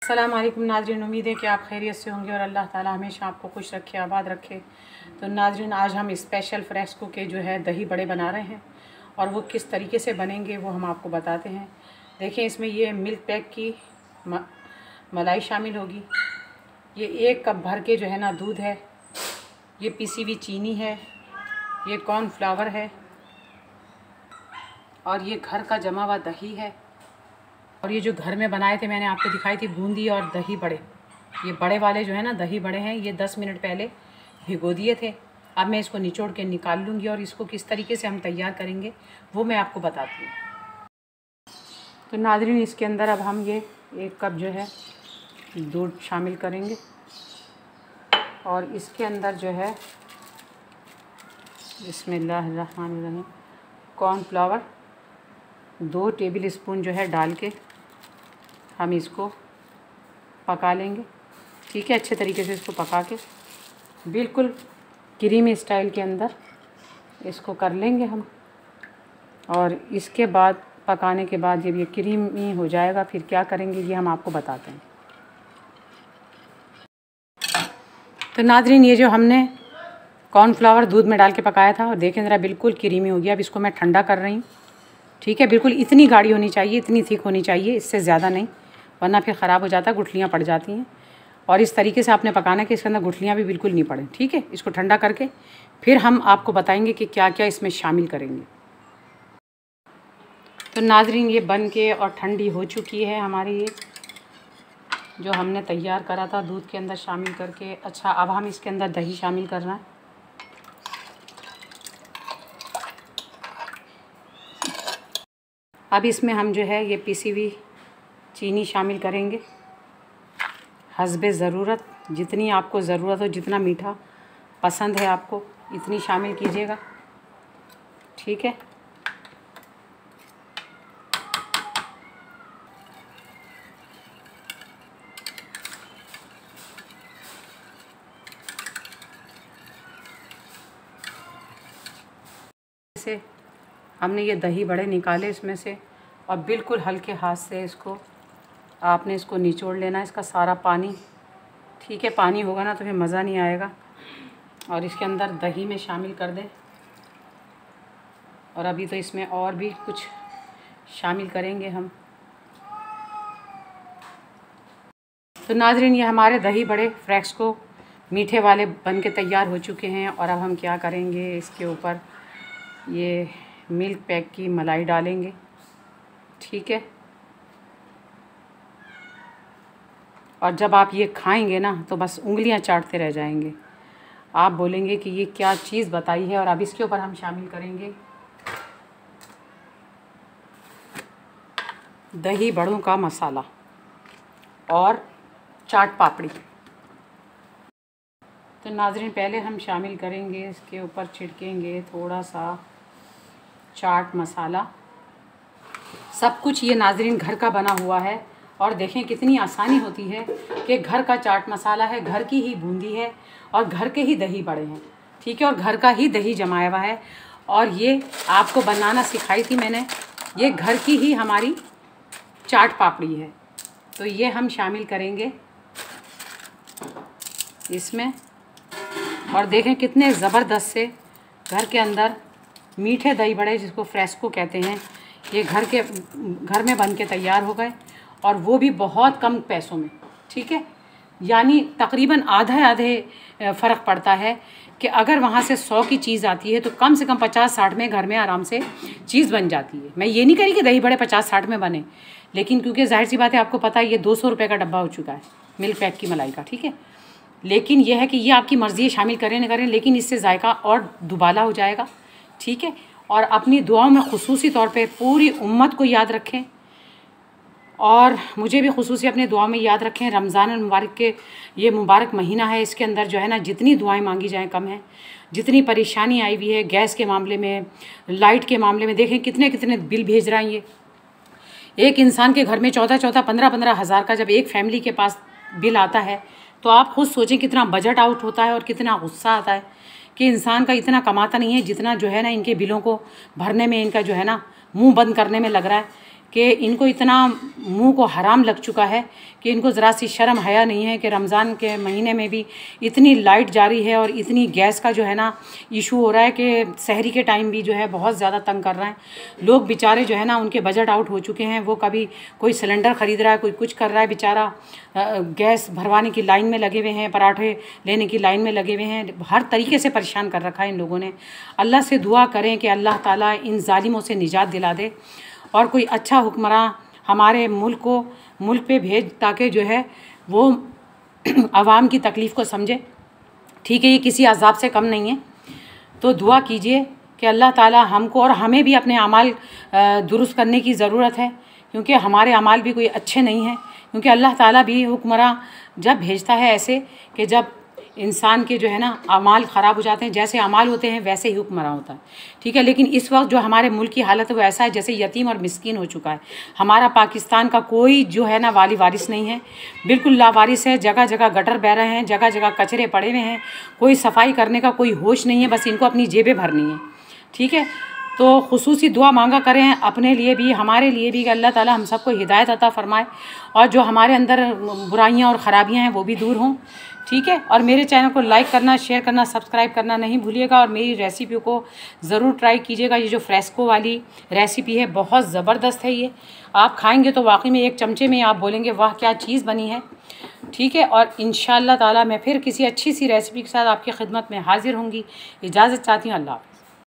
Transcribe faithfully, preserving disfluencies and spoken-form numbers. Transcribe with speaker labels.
Speaker 1: अस्सलाम वालेकुम नाज़रीन, उम्मीद है कि आप खैरियत से होंगे और अल्लाह ताला हमेशा आपको खुश रखे, आबाद रखे। तो नाज़रीन, आज हम स्पेशल फ्रेस्को के जो है दही बड़े बना रहे हैं और वो किस तरीके से बनेंगे वो हम आपको बताते हैं। देखें, इसमें ये मिल्क पैक की म, मलाई शामिल होगी। ये एक कप भर के जो है ना दूध है, ये पिसी हुई चीनी है, ये कॉर्नफ्लावर है और ये घर का जमा हुआ दही है। और ये जो घर में बनाए थे मैंने आपको दिखाई थी बूंदी और दही बड़े, ये बड़े वाले जो है ना दही बड़े हैं, ये दस मिनट पहले भिगो दिए थे। अब मैं इसको निचोड़ के निकाल लूँगी और इसको किस तरीके से हम तैयार करेंगे वो मैं आपको बताती हूँ। तो नाज़रीन, इसके अंदर अब हम ये एक कप जो है दूध शामिल करेंगे और इसके अंदर जो है बिस्मिल्लाहिर्रहमानिर्रहीम कॉर्नफ्लावर दो टेबल स्पून जो है डाल के हम इसको पका लेंगे। ठीक है, अच्छे तरीके से इसको पका के बिल्कुल क्रीमी स्टाइल के अंदर इसको कर लेंगे हम। और इसके बाद पकाने के बाद जब ये क्रीमी हो जाएगा फिर क्या करेंगे ये हम आपको बताते हैं। तो नाज़रीन, ये जो हमने कॉर्नफ्लावर दूध में डाल के पकाया था और देखें ज़रा बिल्कुल क्रीमी हो गया। अब इसको मैं ठंडा कर रही हूँ। ठीक है, बिल्कुल इतनी गाढ़ी होनी चाहिए, इतनी थिक होनी चाहिए, इससे ज़्यादा नहीं, वरना फिर ख़राब हो जाता है, गुठलियाँ पड़ जाती हैं। और इस तरीके से आपने पकाना है कि इसके अंदर गुठलियाँ भी बिल्कुल नहीं पड़े। ठीक है, इसको ठंडा करके फिर हम आपको बताएंगे कि क्या क्या इसमें शामिल करेंगे। तो नाज़रीन, ये बन के और ठंडी हो चुकी है हमारी ये जो हमने तैयार करा था दूध के अंदर शामिल करके। अच्छा, अब हम इसके अंदर दही शामिल करना है। अब इसमें हम जो है ये पिसी हुई चीनी शामिल करेंगे हस्बे ज़रूरत, जितनी आपको ज़रूरत हो, जितना मीठा पसंद है आपको इतनी शामिल कीजिएगा। ठीक है, से हमने ये दही बड़े निकाले इसमें से और बिल्कुल हल्के हाथ से इसको आपने इसको निचोड़ लेना है, इसका सारा पानी। ठीक है, पानी होगा ना तो फिर मज़ा नहीं आएगा। और इसके अंदर दही में शामिल कर दें। और अभी तो इसमें और भी कुछ शामिल करेंगे हम। तो नाज़रीन, ये हमारे दही बड़े फ्रेस्को मीठे वाले बन के तैयार हो चुके हैं। और अब हम क्या करेंगे, इसके ऊपर ये मिल्क पैक की मलाई डालेंगे। ठीक है, और जब आप ये खाएंगे ना तो बस उंगलियां चाटते रह जाएंगे, आप बोलेंगे कि ये क्या चीज़ बताई है। और अब इसके ऊपर हम शामिल करेंगे दही बड़ों का मसाला और चाट पापड़ी। तो नाज़रीन, पहले हम शामिल करेंगे, इसके ऊपर छिड़केंगे थोड़ा सा चाट मसाला। सब कुछ ये नाज़रीन घर का बना हुआ है और देखें कितनी आसानी होती है कि घर का चाट मसाला है, घर की ही बूंदी है और घर के ही दही बड़े हैं। ठीक है, और घर का ही दही जमाया हुआ है। और ये आपको बनाना सिखाई थी मैंने, ये घर की ही हमारी चाट पापड़ी है। तो ये हम शामिल करेंगे इसमें। और देखें कितने ज़बरदस्त से घर के अंदर मीठे दही बड़े, जिसको फ्रेस्को कहते हैं, ये घर के घर में बन के तैयार हो गए और वो भी बहुत कम पैसों में। ठीक है, यानी तकरीबन आधे आधे फ़र्क पड़ता है कि अगर वहाँ से सौ की चीज़ आती है तो कम से कम पचास साठ में घर में आराम से चीज़ बन जाती है। मैं ये नहीं करी कि दही बड़े पचास साठ में बने, लेकिन क्योंकि जाहिर सी बात है, आपको पता है ये दो सौ रुपये का डब्बा हो चुका है मिल्क पैक की मलाई का। ठीक है, लेकिन यह है कि ये आपकी मर्ज़ी है, शामिल करें न करें, लेकिन इससे जायका और दुबाला हो जाएगा। ठीक है, और अपनी दुआओं में खुसूसी तौर पे पूरी उम्मत को याद रखें और मुझे भी खुसूसी अपने दुआओं में याद रखें। रमज़ान मुबारक के ये मुबारक महीना है, इसके अंदर जो है ना जितनी दुआएं मांगी जाएं कम है। जितनी परेशानी आई हुई है गैस के मामले में, लाइट के मामले में, देखें कितने कितने बिल भेज रहा है ये। एक इंसान के घर में चौदह चौदह पंद्रह पंद्रह हज़ार का जब एक फैमिली के पास बिल आता है तो आप खुद सोचें कितना बजट आउट होता है और कितना गुस्सा आता है कि इंसान का इतना कमाता नहीं है जितना जो है ना इनके बिलों को भरने में, इनका जो है ना मुंह बंद करने में लग रहा है कि इनको इतना मुंह को हराम लग चुका है कि इनको ज़रा सी शर्म हया नहीं है कि रमज़ान के महीने में भी इतनी लाइट जारी है और इतनी गैस का जो है ना इशू हो रहा है कि सहरी के टाइम भी जो है बहुत ज़्यादा तंग कर रहे हैं लोग बेचारे। जो है ना उनके बजट आउट हो चुके हैं, वो कभी कोई सिलेंडर ख़रीद रहा है, कोई कुछ कर रहा है बेचारा, गैस भरवाने की लाइन में लगे हुए हैं, पराठे लेने की लाइन में लगे हुए हैं, हर तरीके से परेशान कर रखा है इन लोगों ने। अल्लाह से दुआ करें कि अल्लाह ताला इन जालिमों से निजात दिला दे और कोई अच्छा हुक्मरान हमारे मुल्क को मुल्क पे भेज ताकि जो है वो आवाम की तकलीफ़ को समझे। ठीक है, ये किसी अजाब से कम नहीं है। तो दुआ कीजिए कि अल्लाह ताला हमको और हमें भी अपने अमाल दुरुस्त करने की ज़रूरत है, क्योंकि हमारे अमाल भी कोई अच्छे नहीं हैं। क्योंकि अल्लाह ताला भी हुक्मरान जब भेजता है ऐसे कि जब इंसान के जो है ना अमाल ख़राब हो जाते हैं, जैसे अमाल होते हैं वैसे ही हुक्मरान होता है। ठीक है, लेकिन इस वक्त जो हमारे मुल्क की हालत है वो ऐसा है जैसे यतीम और मिस्कीन हो चुका है। हमारा पाकिस्तान का कोई जो है ना वाली वारिस नहीं है, बिल्कुल लावारिस है। जगह जगह गटर बह रहे हैं, जगह जगह कचरे पड़े हुए हैं, कोई सफाई करने का कोई होश नहीं है, बस इनको अपनी जेबें भरनी है। ठीक है, तो खुसूसी दुआ मांगा करें अपने लिए भी, हमारे लिए भी, कि अल्लाह ताला हम सबको हिदायत अता फ़रमाए और जो हमारे अंदर बुराइयां और ख़राबियां हैं वो भी दूर हों। ठीक है, और मेरे चैनल को लाइक करना, शेयर करना, सब्सक्राइब करना नहीं भूलिएगा और मेरी रेसिपी को ज़रूर ट्राई कीजिएगा। ये जो फ्रेस्को वाली रेसिपी है बहुत ज़बरदस्त है, ये आप खाएंगे तो वाकई में एक चमचे में आप बोलेंगे वाह क्या चीज़ बनी है। ठीक है, और इंशाअल्लाह ताला मैं फिर किसी अच्छी सी रेसिपी के साथ आपकी खिदमत में हाजिर होंगी। इजाज़त चाहती हूँ, अल्लाह हाफ़िज़।